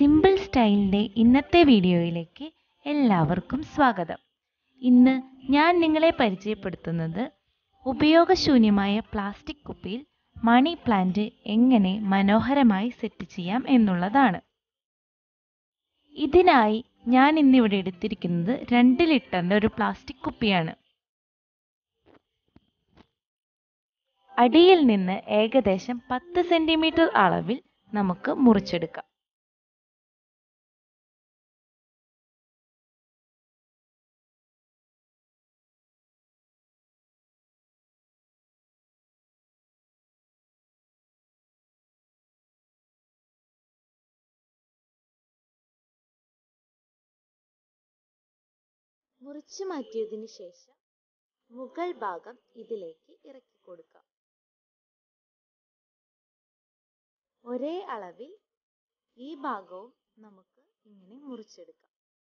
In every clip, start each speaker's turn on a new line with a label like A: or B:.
A: Simple സ്റ്റൈലിൻ്റെ ഇന്നത്തെ വീഡിയോയിലേക്ക് എല്ലാവർക്കും സ്വാഗതം. ഇന്ന് ഞാൻ നിങ്ങളെ പരിചയപ്പെടുത്തുന്നത് ഉപയോഗശൂന്യമായ പ്ലാസ്റ്റിക് കുപ്പിയിൽ മണി പ്ലാന്റ് എങ്ങനെ മനോഹരമായി സെറ്റ് ചെയ്യാം എന്നുള്ളതാണ്. ഇതിനായി ഞാൻ ഇന്നിവിടെ എടുത്തിരിക്കുന്നത് 2 ലിറ്ററിൻ്റെ ഒരു പ്ലാസ്റ്റിക് കുപ്പിയാണ്. അടിയിൽ നിന്ന് ഏകദേശം 10 സെന്റിമീറ്റർ അളവിൽ നമുക്ക് മുറിച്ചെടുക്കാം. മുറിച്ചു മാറ്റിയതിനു ശേഷം മുകൾ ഭാഗം ഇതിലേക്ക് ഇറക്കി കൊടുക്കാം. ഒരേ അളവിൽ ഈ ഭാഗവും നമുക്ക് ഇങ്ങനെ മുറിച്ചെടുക്കാം.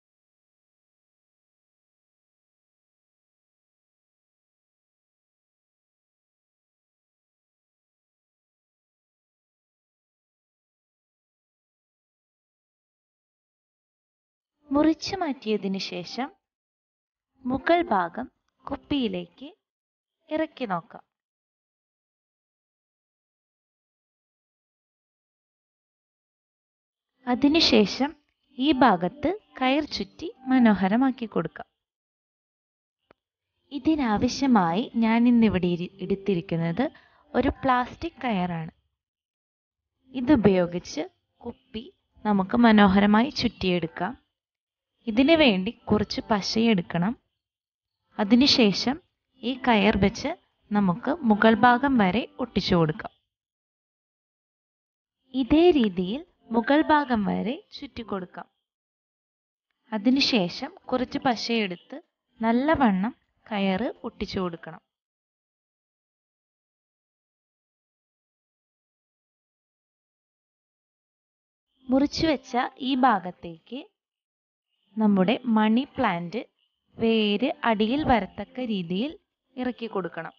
A: മുറിച്ചു മാറ്റിയതിനു ശേഷം മുകൾ ഭാഗം കുപ്പിയിലേക്ക് ഇറക്കി നോക്കാം. അതിനുശേഷം ഈ ഭാഗത്ത് കയർ ചുറ്റി മനോഹരമാക്കി കൊടുക്കാം. ഇതിനാവശ്യമായി ഞാൻ ഇന്നിവിടെ എടുത്തിരിക്കുന്നത് ഒരു പ്ലാസ്റ്റിക് കയറാണ്. ഇതുപയോഗിച്ച് കുപ്പി നമുക്ക് മനോഹരമായി ചുറ്റിയെടുക്കാം. ഇതിനു വേണ്ടി കുറച്ച് പശയെടുക്കണം. അതിനുശേഷം ഈ കയർ വെച്ച് നമുക്ക് മുകൾ ഭാഗം വരെ ഒട്ടിച്ചു കൊടുക്കാം. ഇതേ രീതിയിൽ മുകൾ ഭാഗം വരെ ചുറ്റിക്കൊടുക്കാം. അതിനുശേഷം കുറച്ച് പശയെടുത്ത് നല്ലവണ്ണം കയറ് ഒട്ടിച്ചു കൊടുക്കണം. മുറിച്ചു വെച്ച ഈ ഭാഗത്തേക്ക് നമ്മുടെ മണി പ്ലാന്റ് വേര് അടിയിൽ വരത്തക്ക രീതിയിൽ ഇറക്കി കൊടുക്കണം.